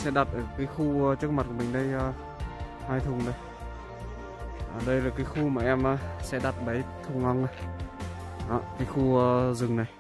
sẽ đặt ở cái khu trước mặt của mình đây, 2 thùng đây. Đây là cái khu mà em sẽ đặt bẫy thùng ong này. Đó, cái khu rừng này.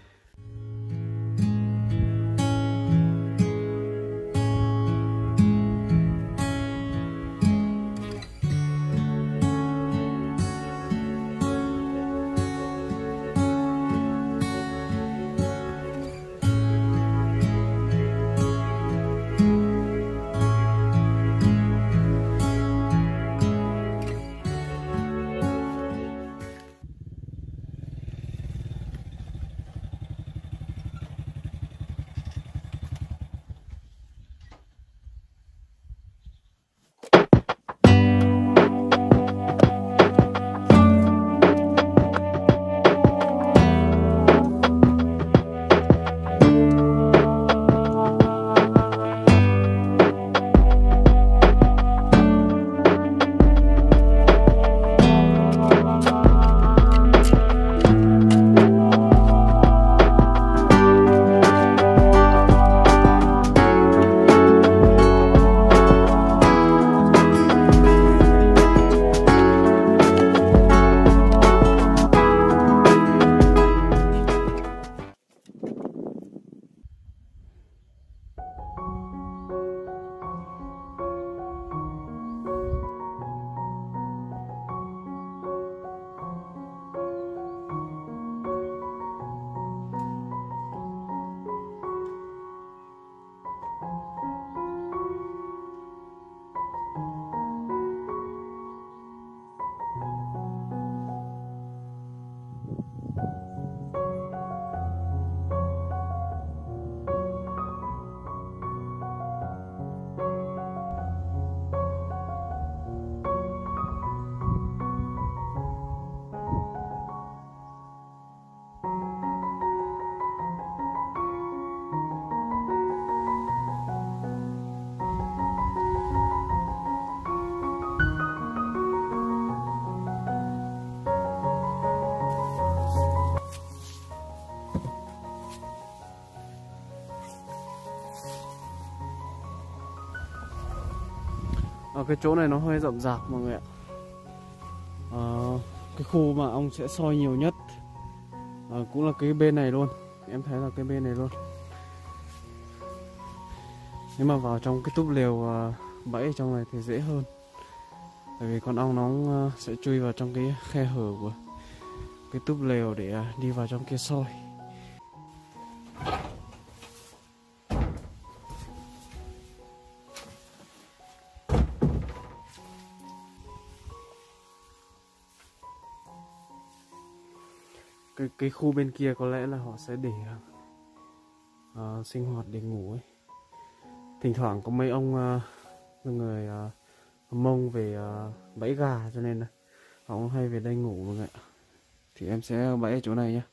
Ở cái chỗ này nó hơi rậm rạp mọi người ạ. Cái khu mà ong sẽ soi nhiều nhất cũng là cái bên này luôn. Em thấy là cái bên này luôn. Nếu mà vào trong cái túp lều bẫy trong này thì dễ hơn. Bởi vì con ong nó sẽ chui vào trong cái khe hở của cái túp lều để đi vào trong kia soi. Cái khu bên kia có lẽ là họ sẽ để sinh hoạt để ngủ ấy. Thỉnh thoảng có mấy ông người Mông về bẫy gà cho nên là họ cũng hay về đây ngủ mọi người ạ. Thì em sẽ bẫy ở chỗ này nhé.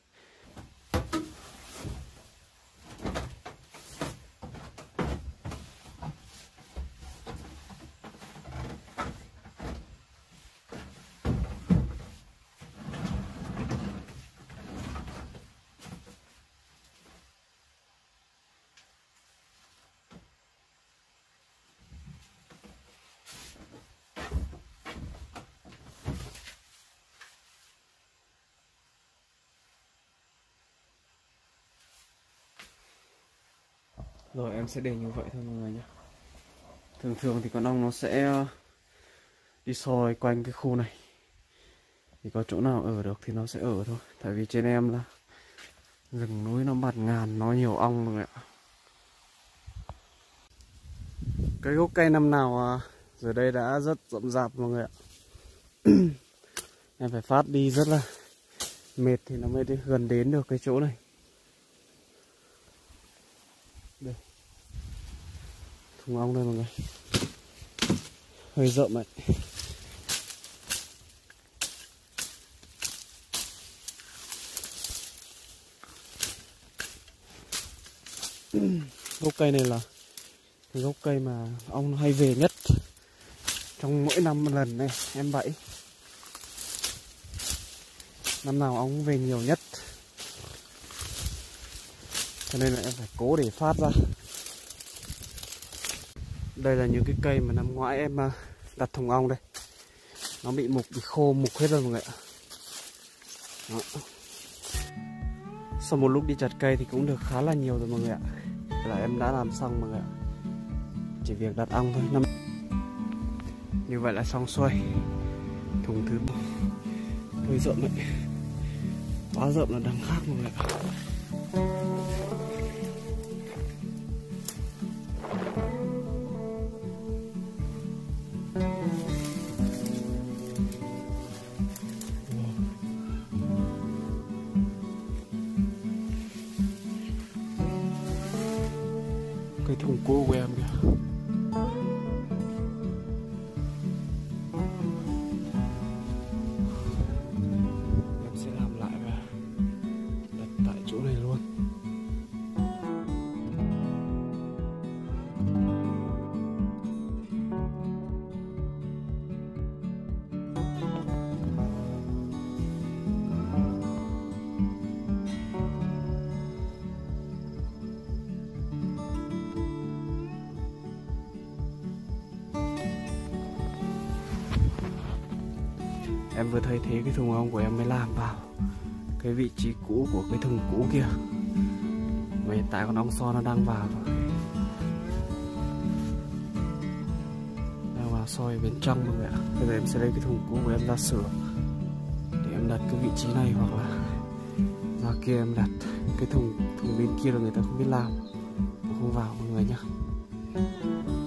Rồi em sẽ để như vậy thôi mọi người nhé. Thường thường thì con ong nó sẽ đi soi quanh cái khu này. Thì có chỗ nào ở được thì nó sẽ ở thôi. Tại vì trên em là rừng núi nó bạt ngàn, nó nhiều ong mọi người ạ. Cái gốc cây năm nào giờ đây đã rất rậm rạp mọi người ạ. Em phải phát đi rất là mệt thì nó mới gần đến được cái chỗ này. Đây, thùng ong đây mọi người, hơi rộng ấy. Gốc cây này là cái gốc cây mà ong hay về nhất trong mỗi năm một lần này em bẫy. Năm nào ong về nhiều nhất, cho nên là em phải cố để phát ra. Đây là những cái cây mà năm ngoái em đặt thùng ong đây. Nó bị mục, bị khô mục hết rồi mọi người ạ. Đó. Sau một lúc đi chặt cây thì cũng được khá là nhiều rồi mọi người ạ. Là em đã làm xong mọi người ạ. Chỉ việc đặt ong thôi. Như vậy là xong xuôi. Thùng thứ hơi rộng đấy. Quá rộng là đằng khác mọi người ạ. Cái thùng cũ của em kìa. Em sẽ làm lại và đặt tại chỗ này luôn. Em vừa thấy thế cái thùng ong của em mới làm vào cái vị trí cũ của cái thùng cũ kia. Và hiện tại con ong so nó đang vào rồi. Đang vào soi bên trong mọi người ạ. Bây giờ em sẽ lấy cái thùng cũ của em ra sửa để em đặt cái vị trí này, hoặc là ra kia em đặt cái thùng bên kia là người ta không biết làm, nó không vào mọi người nhá.